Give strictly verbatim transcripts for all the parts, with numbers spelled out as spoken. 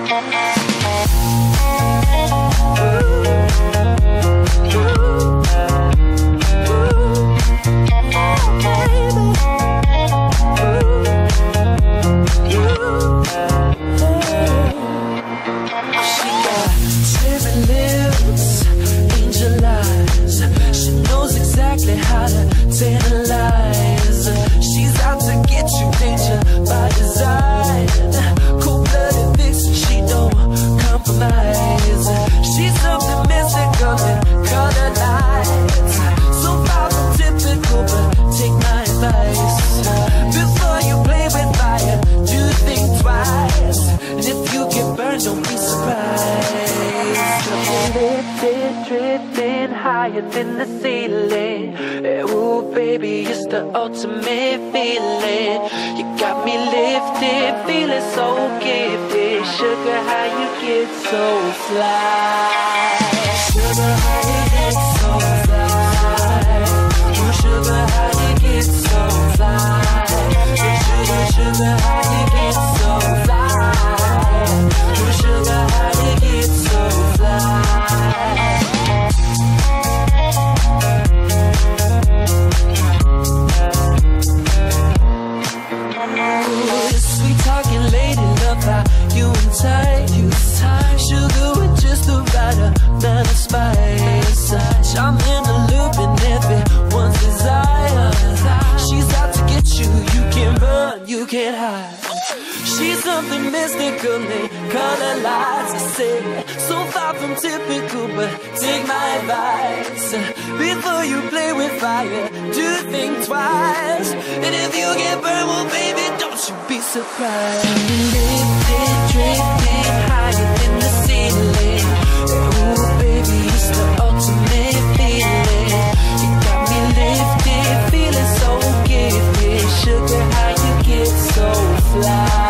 Higher than the ceiling. Ooh, baby, it's the ultimate feeling. You got me lifted, feeling so gifted. Sugar, how you get so fly? Sugar, how you get so fly? Ooh, sugar, how you get so fly? Sugar, sugar, how you get so fly? Ooh, sugar, how you get so fly? Sweet talking lady, love how you and tight, you tight. Sugar with just the right amount of spice. I'm in the loop and everyone's desire. She's out to get you, you can't run, you can't hide. She's something mystical, they color lights. I say, so far from typical, but take my advice. Before you play with fire, do think twice. And if you get burned, well baby, don't you be surprised. Lifted, drifting higher than the ceiling. Ooh baby, it's the ultimate feeling. You got me lifted, feeling so gifted. Sugar, how you get so fly?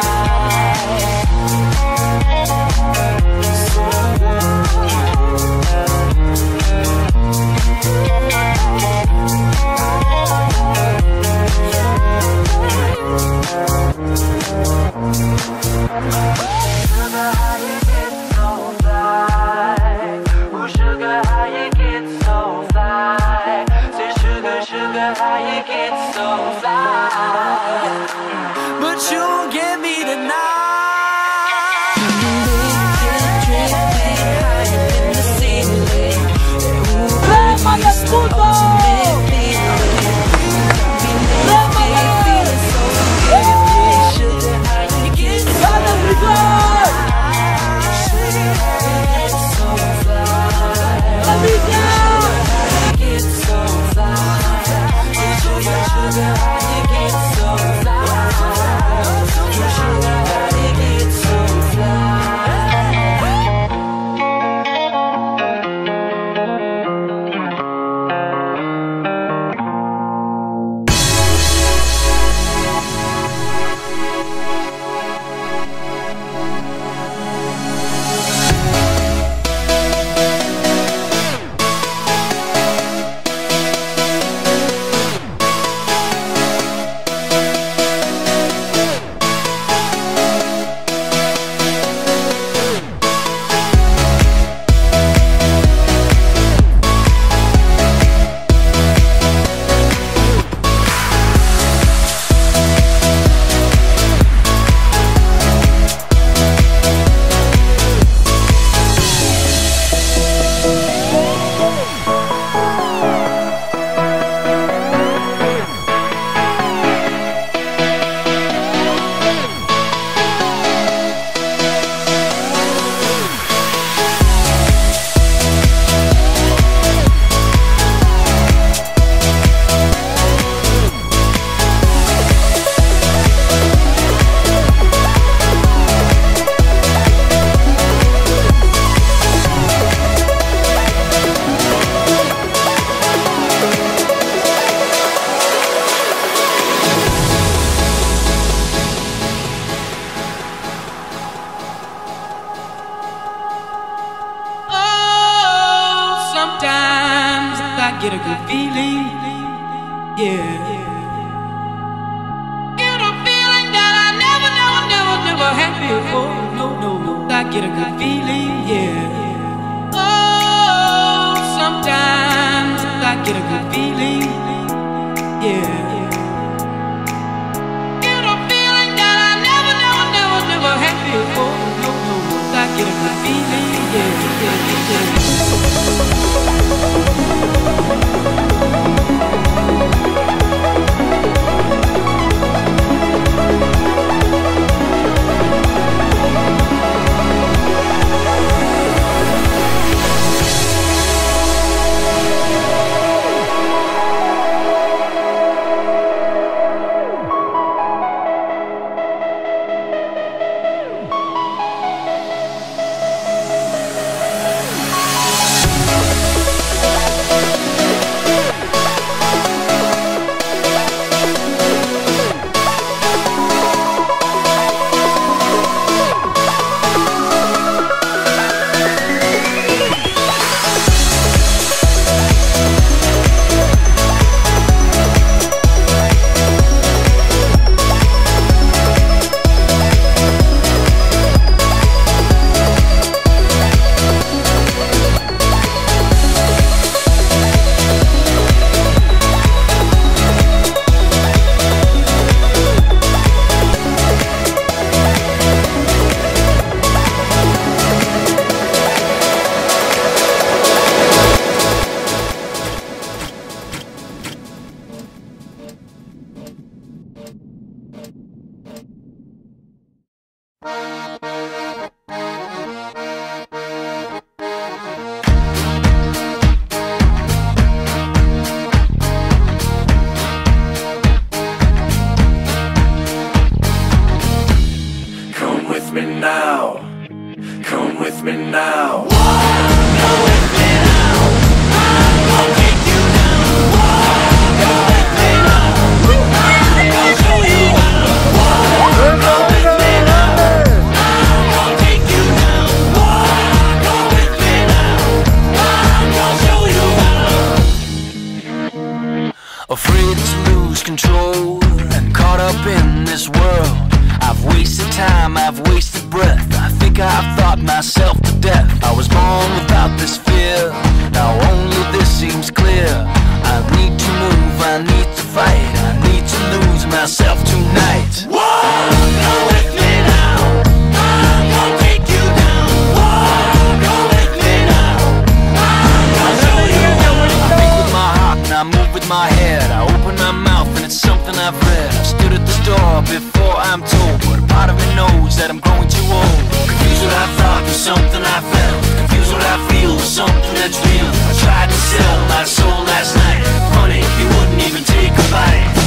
Get a good feeling, yeah. Get a feeling that I never, never, never, never had before. No, no, no. I get a good feeling, yeah. Oh, sometimes I get a good feeling, yeah. Get a feeling that I never, never, never, never had before. No, no, I get a good feeling, yeah, yeah, yeah. Afraid to lose control and caught up in this world. I've wasted time, I've wasted breath. I think I've thought myself to death. I was born without this fear, now only this seems clear. I need to move, I need to fight, I need to lose myself tonight. Whoa, go with me now, I'm gonna take you down. Whoa, go with me now, I'm gonna show you how. I think with my heart and I move with my head. I open my mouth and it's something I've read. I stood at the door before I'm told, but a part of me knows that I'm growing too old. Confused what I thought was something I felt, confused what I feel was something that's real. I tried to sell my soul last night, money, you wouldn't even take a bite.